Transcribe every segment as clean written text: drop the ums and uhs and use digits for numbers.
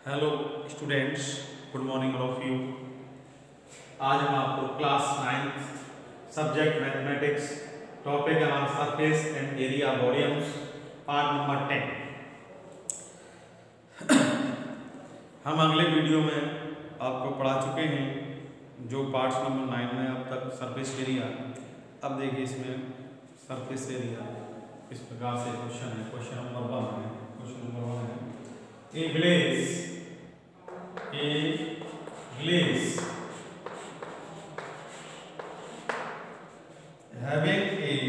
Hello students, good morning all of you. आज हम आपको class 9th subject mathematics topic है हमारा surface and area volumes part number 10। हम अगले वीडियो में आपको पढ़ा चुके हैं जो पार्ट्स नंबर 9 में अब तक सरफेस एरिया। अब देखिए इसमें सरफेस एरिया इस प्रकार से क्वेश्चन है। क्वेश्चन नंबर 1 है। क्वेश्चन नंबर 1 है a place having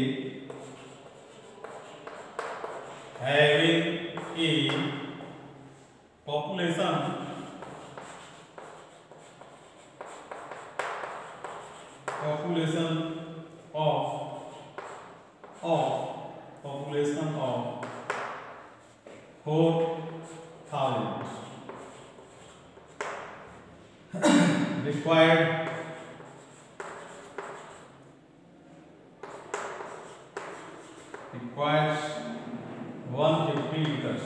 a population of 4,000 required 150 liters.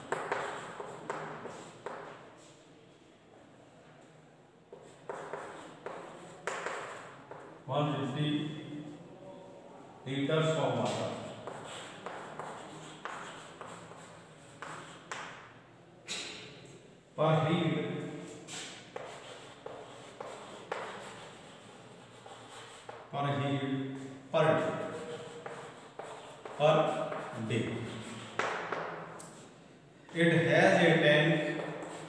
Of water. Per heat per day. It has a tank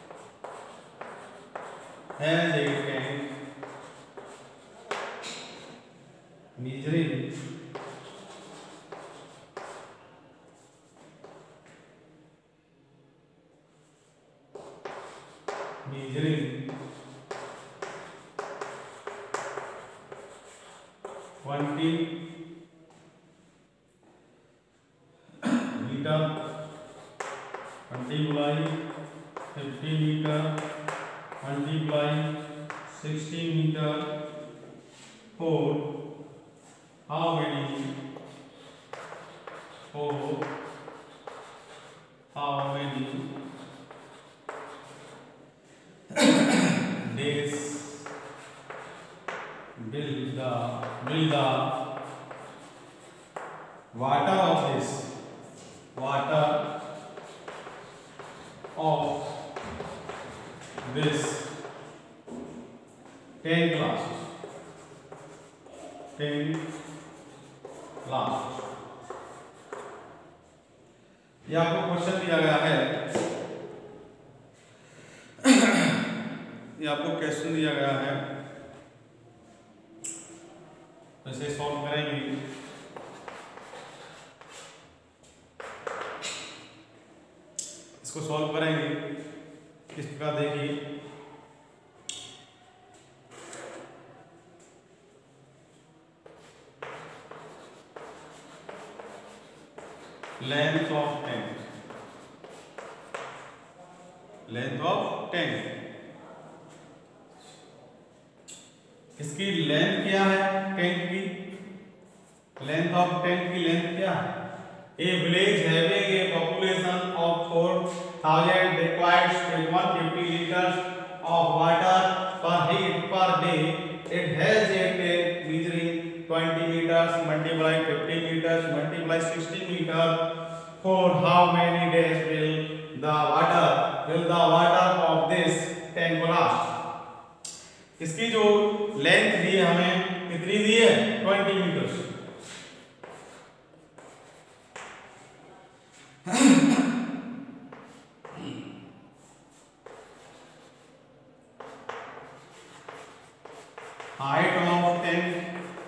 measuring 20 metre, 20 गुलाई 50 मीटर, 20 गुलाई 60 metre for how many days will the water of this 10 glass। ये आपको question दिया गया है, ये आपको question दिया गया है, इसे सॉल्व करेंगे। इसको सॉल्व करेंगे किस प्रकार, देखिए लेंथ ऑफ टैंक, इसकी लेंथ क्या है, टैंक की लेंथ ऑफ टैंक की लेंथ क्या है। A village having a population of 4,000 requires 150 liters of water per heat per day. It has a tank measuring 20 meters multiply 50 meters multiply 60 meters. For how many days will the water of this tank last? इसकी जो length दी है हमें कितनी दी है, 20 मीटर। Height of tank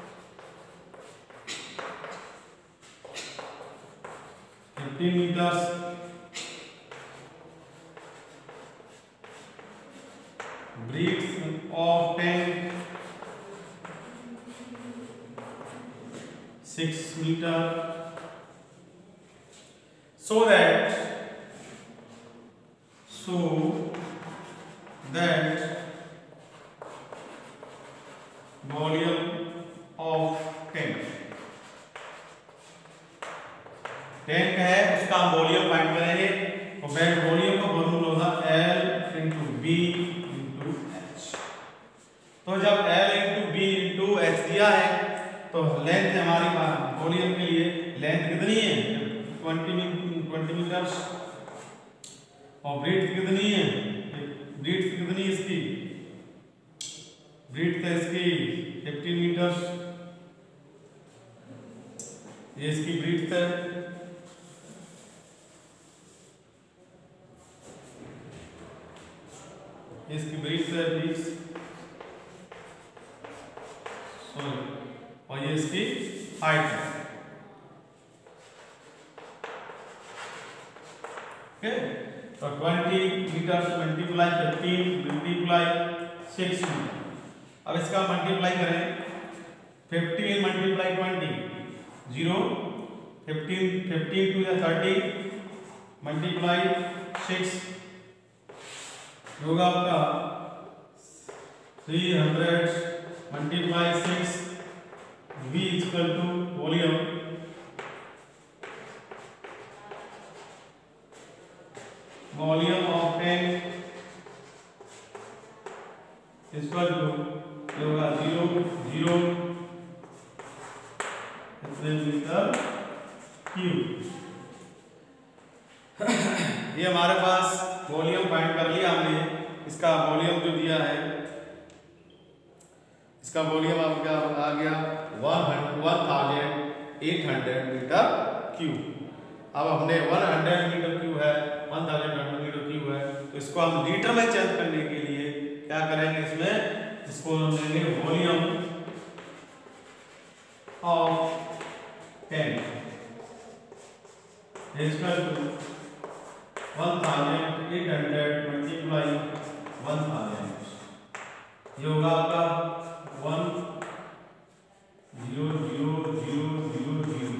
50 meters, breadth of tank 6 meter, so that volume of tank tank है उसका हम वॉल्यूम फाइंड करेंगे। तो वॉल्यूम का फॉर्मूला होगा L × 20 मीटर्स। और ब्रीथ कितनी है, ब्रीथ कितनी है इसकी, ब्रीथ है इसकी 15 मीटर्स, ये इसकी ब्रीथ है। इसकी ब्रीथ है 20, सॉरी, और ये इसकी हाइट है। ओके, तो 20 मीटर्स मल्टीप्लाई 15 मल्टीप्लाई 6 मीटर। अब इसका मल्टीप्लाई करें, 15 मल्टीप्लाई 20 0, 15 टू 30 मल्टीप्लाई 6 होगा आपका 300 multiply 6 V equal to volume, volume of tank equal to होगा 0 0 मीटर क्यूब। ये हमारे पास वॉल्यूम फाइंड कर लिया हमने। इसका वॉल्यूम जो दिया है, इसका वॉल्यूम आपका आ गया 1800 मीटर क्यूब। अब हमने 100 मीटर क्यूब है, 1000 मीटर क्यूब है, तो इसको हम लीटर में चेंज करने के लिए क्या करेंगे, इसमें इसको हम लेंगे volume of tank equal to 1800 multiply 1000, ये होगा आपका 1,000,000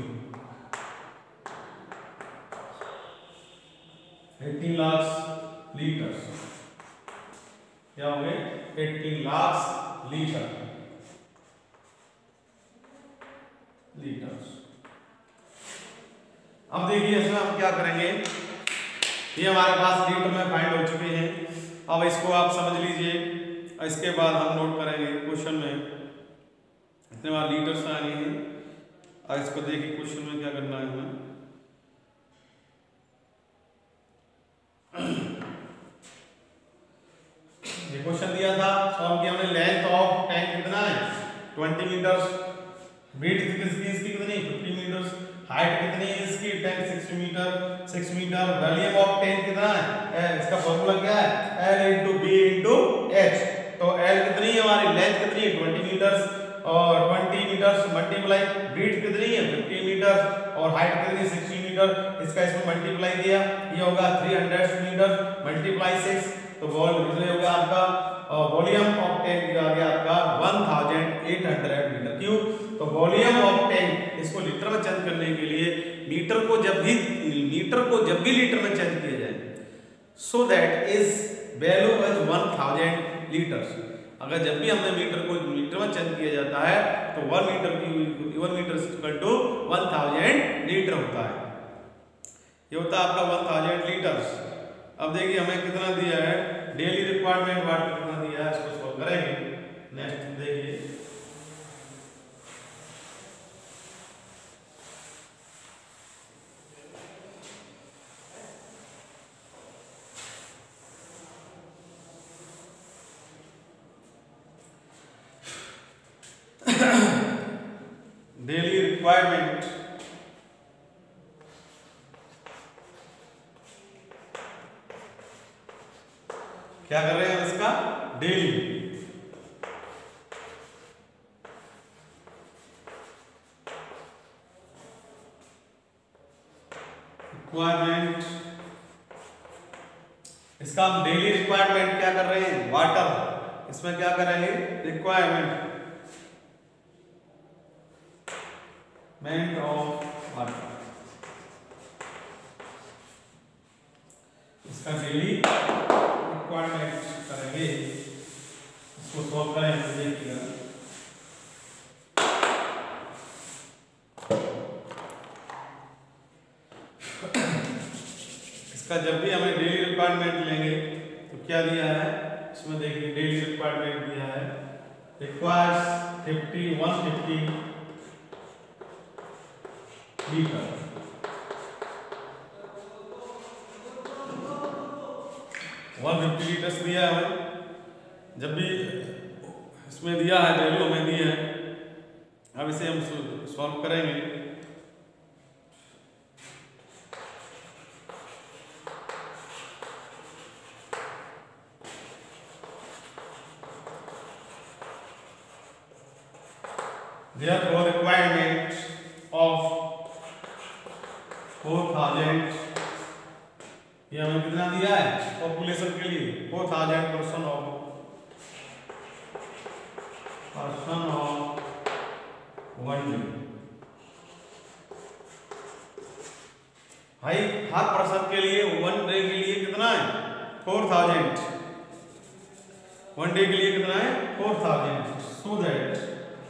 18 लाख लीटर। क्या हो गए, 18 लाख लीटर। अब देखिए इसमें हम क्या करेंगे, ये हमारे पास लीटर में फाइंड हो चुके हैं। अब इसको आप समझ लीजिए, इसके बाद हम नोट करेंगे क्वेश्चन में इतने बार लीटर्स आए हैं। अब इसको देखिए क्वेश्चन में क्या करना है हमें। ये क्वेश्चन दिया था, सॉल्व किया हमने। लेंथ ऑफ टैंक कितना है 20 मीटर्स, ब्रीथ कितनी इसकी कितनी 50 मीटर्स, हाइट कितनी है इसकी tank 6 metre, volume of tank कितना है, इसका फॉर्मूला क्या है L * B * H। तो L कितनी है हमारी, लेंथ कितनी है 20 मीटर्स, और 20 मीटर्स मल्टीप्लाई ब्रीथ कितनी है 50 मीटर, और हाइट कितनी 60 मीटर, इसका इसमें मल्टीप्लाई किया, ये होगा 300 मीटर मल्टीप्लाई 6, तो ये होगा आपका वॉल्यूम ऑफ टैंक आ गया आपका 1800 मीटर क्यूब। तो वॉल्यूम ऑफ टैंक, इसको लीटर में चेंज करने के लिए मीटर को जब भी लीटर में चेंज किया जाए, so that is value is 1000 litres. अगर जब भी हमने मीटर को लीटर में चेंज किया जाता है तो 1 मीटर इक्वल टू 1000 लीटर होता है। ये होता है आपका 1000 लीटर्स। अब देखिए हमें कितना दिया है, डेली रिक्वायरमेंट वाटर कितना दिया है, इसको सॉल्व करेंगे। नेक्स्ट देखिए, डेली रिक्वायरमेंट क्या कर रहे हैं इसका, डेली रिक्वायरमेंट, इसका हम डेली रिक्वायरमेंट क्या कर रहे हैं, वाटर, इसमें क्या करेंगे रिक्वायरमेंट ऑफ वाटर, इसका डेली रिक्वायरमेंट करेंगे। इसको सॉल्व करें तो देखिएगा, इसका जब भी हमें डेली रिक्वायरमेंट लेंगे तो क्या दिया है, इसमें देखिए डेली रिक्वायरमेंट दिया है, रिक्वायर्स 150 लीटर। 150 लीटर्स दिया है हमें, जब भी इसमें दिया है वैल्यू हमें दी है। अब इसे हम सॉल्व करेंगे। Therefore requirement of 4000, ये हमें कितना दिया है पॉपुलेशन के लिए 4000 पर्सन ऑफ वन डे। भाई हर पर्सन के लिए वन डे के लिए कितना है 4000, वन डे के लिए कितना है 4000, सो दैट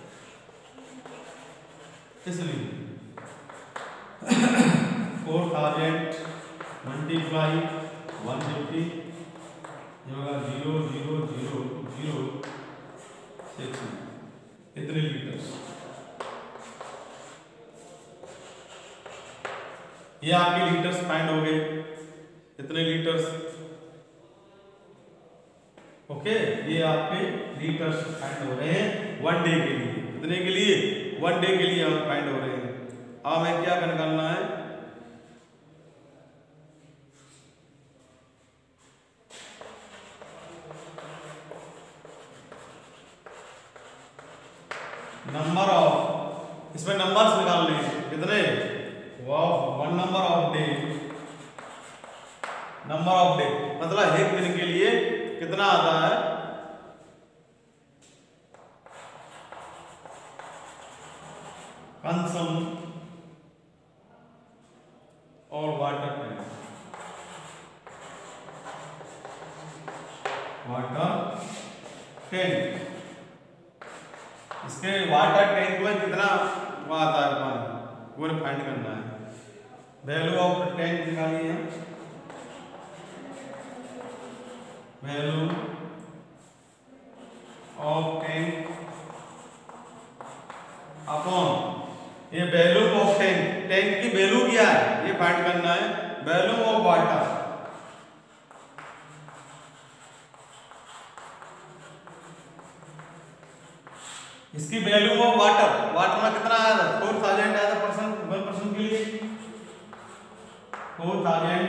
इसलिए 4000 मल्टीप्लाई 150, ये होगा 0.0006 इतने लीटर्स। ये आपके लीटर्स फाइंड हो गए, इतने लीटर्स। ओके, ये आपके लीटर्स फाइंड हो रहे हैं वन डे के लिए। कितने के लिए? वन डे के लिए हमें फाइंड हो रहे हैं। अब हमें क्या निकालना है? नंबर ऑफ, इसमें नंबर्स निकालने हैं कितने? One number of day, number of day मतलब एक दिन के लिए कितना आता है? कंसम और वाटर टैंक, वाटर टैंक, इसके वाटर टैंक में कितना आता है पानी, वो फाइंड करना है। वैल्यू ऑफ टैंक निकालिए हैं, वैल्यू ऑफ टैंक अपॉन ये वैल्यू ऑफ टैंक, टैंक की वैल्यू क्या है ये फाइंड करना है। वैल्यू ऑफ वाटर, इसकी वैल्यू ऑफ वाटर, वाटर में कितना आया था 4000 आया था पर्सन, वन पर्सन के लिए 4000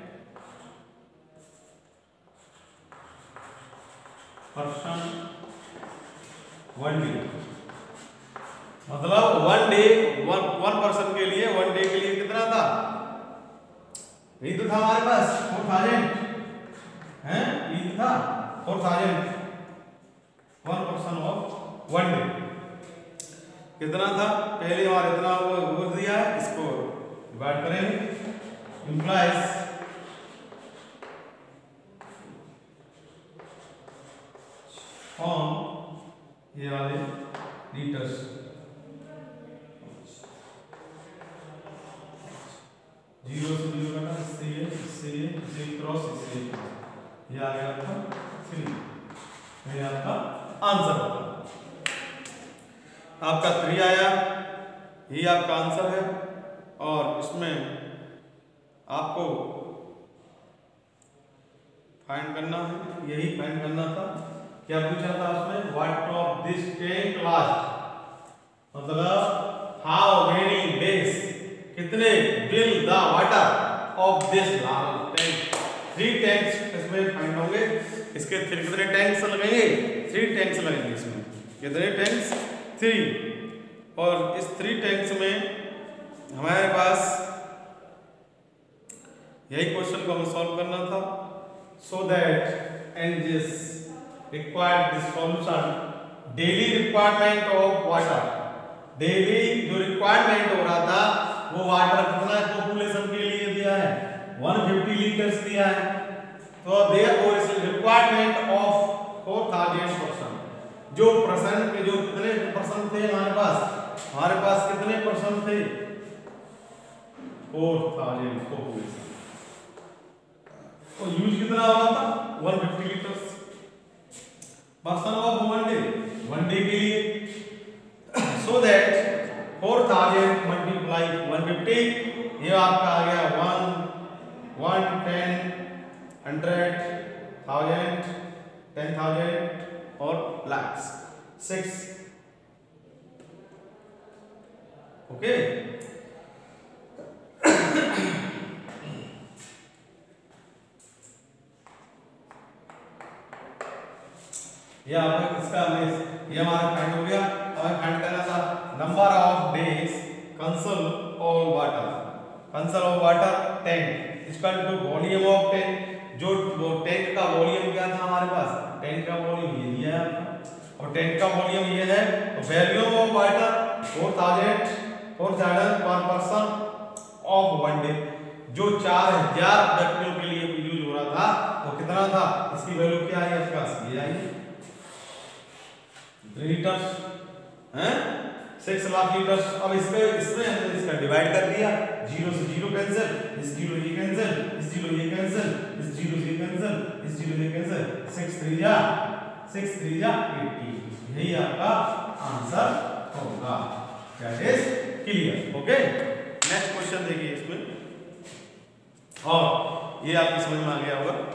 पर्सन वन डे, मतलब वन डे वन पर्सन के लिए वन डे के लिए कितना था? यही तो था हमारे पास 4000 है, यही था 4000 one person of one day. कितना था पहले हमारा? इतना वो दिया है, इसको डिवाइड करेंगे, इंप्लाइज ऑन ये वाले लीटर्स, 0 से 0 कटा, इससे क्रॉस, इससे ये आ गया था 3, ये आपका आंसर होगा। आपका 3 आया, ये आपका आंसर है। और इसमें आपको फाइंड करना है, यही फाइंड करना था। क्या पूछा था उसमें? What of this tank last, मतलब हाउ मेनी डेज, कितने will the water of this tank, 3 tanks इसमें फाइंड होंगे। इसके कितने टैंक्स लगेंगे? 3 टैंक्स लगेंगे इसमें। कितने टैंक्स? 3। और इस 3 टैंक्स में हमारे पास यही क्वेश्चन को हमें सॉल्व करना था। सो दैट एनजीएस required this solution, daily requirement of water, daily जो रिक्वायरमेंट हो रहा था वो वाटर कितना पॉपुलेशन के लिए दिया है? 150 लीटर्स दिया है। तो देयरफॉर इस रिक्वायरमेंट ऑफ 4000 पर्सन, जो परसेंट के जो कितने परसेंट थे हमारे पास कितने परसेंट थे? 4000 पॉपुलेशन। तो यूज कितना हो रहा था? 150 litres person of one day के लिए। सो दैट 4000 मल्टीप्लाई 150, ये आपका आ गया 1 10 100 1000, 10,000 और lakhs 6. ओके ये आपका इसका ये हमारा फाइंड हो गया. हमें फाइंड करना था number of days conserve of water. Conserve of water tank equal to volume of tank. जो वो टैंक का वॉल्यूम क्या था हमारे पास, टैंक का वॉल्यूम ये दिया है आपका और टैंक का वॉल्यूम ये है. तो वॉल्यूम ऑफ वाटर 4000 पर पर्सन ऑफ वन डे. जो 4000 व्यक्तियों के लिए यूज हो रहा था वो कितना था, इसकी वैल्यू क्या है आपके पास, ये आई 3 लीटर हैं 6 लाख लीटर. अब इसमें हमने इसका डिवाइड कर दिया. 0 से 0 कैंसिल, इस 0 ये कैंसिल, इस 0 ये कैंसिल, इस 0 ये कैंसिल, इस 0 ये कैंसिल. 6 3 जा 80. यही आपका आंसर होगा. That is clear. Okay next question देखिए इसमें और ये आपकी समझ में आ गया होगा.